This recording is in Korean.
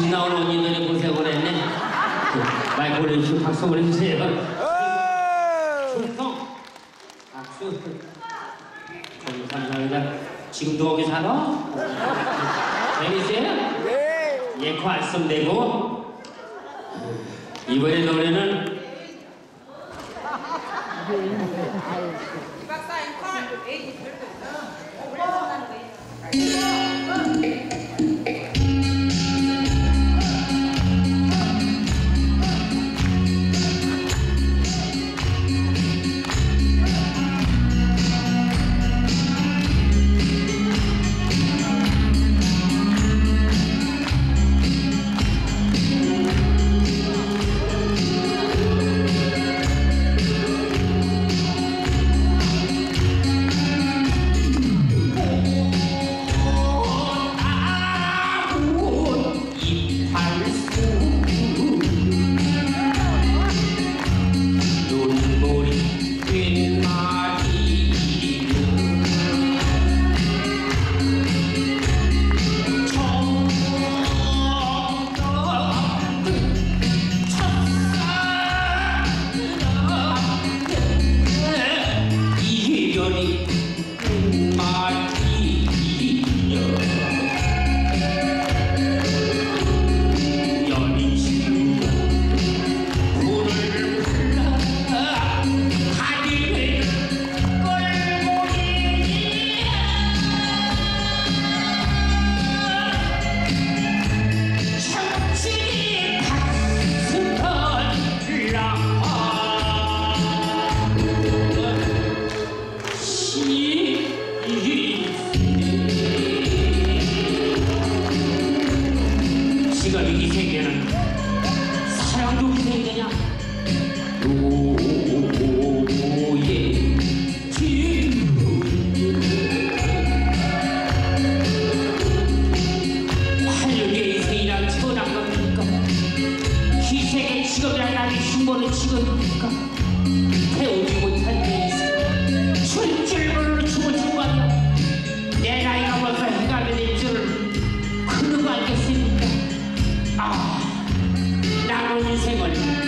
지금 나온 언니들이 고생을 했네. 마이크 올려주시고 박수 보내주세요. 충성! 박수. 감사합니다. 지금도 거기 살아? 재밌어요? 네. 예코 안 쓰면 되고. 이번에 노래는 박사님 컬 에이 지가 이 세계는 사랑도 이 세계냐? 노예 활력의 인생이란 천한 겁니까? 희생의 직업이란 나의 흉보는 직업입니까? 배우지 못한 데 있어 줄줄 모르는 춤을 추고 가며 내 나이가 벌써 해가 될 줄을 그누가 알겠습니까? 남은 인생을